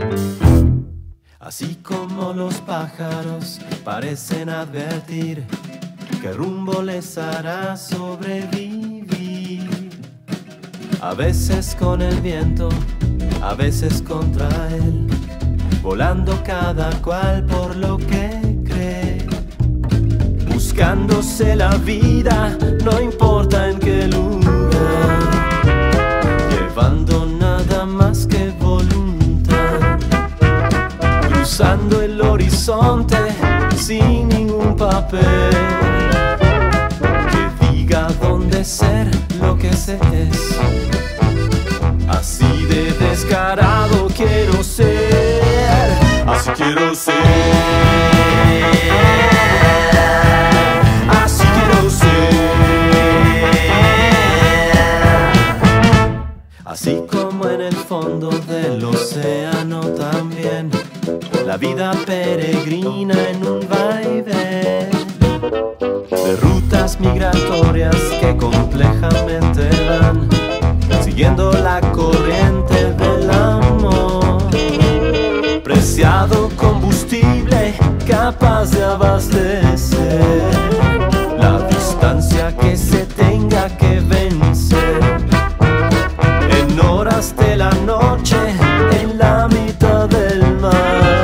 Así como los pájaros parecen advertir qué rumbo les hará sobrevivir. A veces con el viento, a veces contra él, volando cada cual por lo que cree. Buscándose la vida, no importa en qué lugar, llevando nada más que voluntad, cruzando el horizonte sin ningún papel que diga dónde ser lo que se es. Así de descarado quiero ser, así quiero ser, así quiero ser. Así como en el fondo del océano también, la vida peregrina en un vaivén de rutas migratorias que complejamente van siguiendo la corriente del amor. Preciado combustible capaz de abastecer la distancia que se tenga que vencer. En horas de la noche, en la mitad del mar,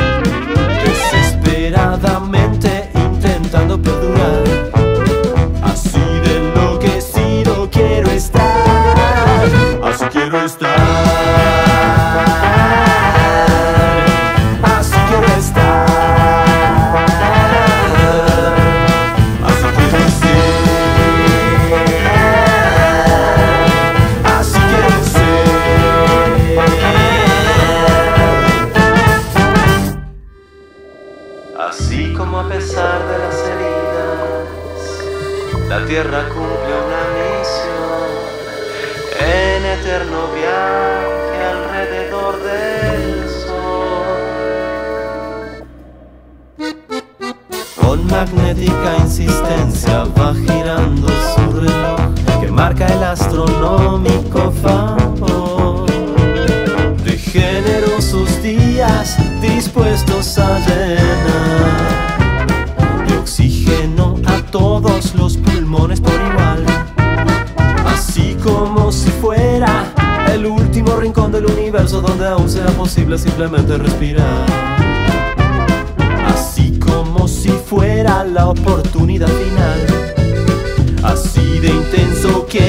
desesperadamente intentando perdurar. Así de enloquecido quiero estar, así quiero estar, así quiero estar, así quiero ser, así quiero ser. Así como a pesar de las heridas, la tierra cumple una misión en eterno viaje alrededor del sol. Con magnética insistencia va girando su reloj que marca el astronómico favor de generosos días dispuestos a llenar de oxígeno a todos los pulmones por igual. Así como si fuera el último rincón del universo donde aún sea posible simplemente respirar. Así como si fuera la oportunidad final. Así de intenso que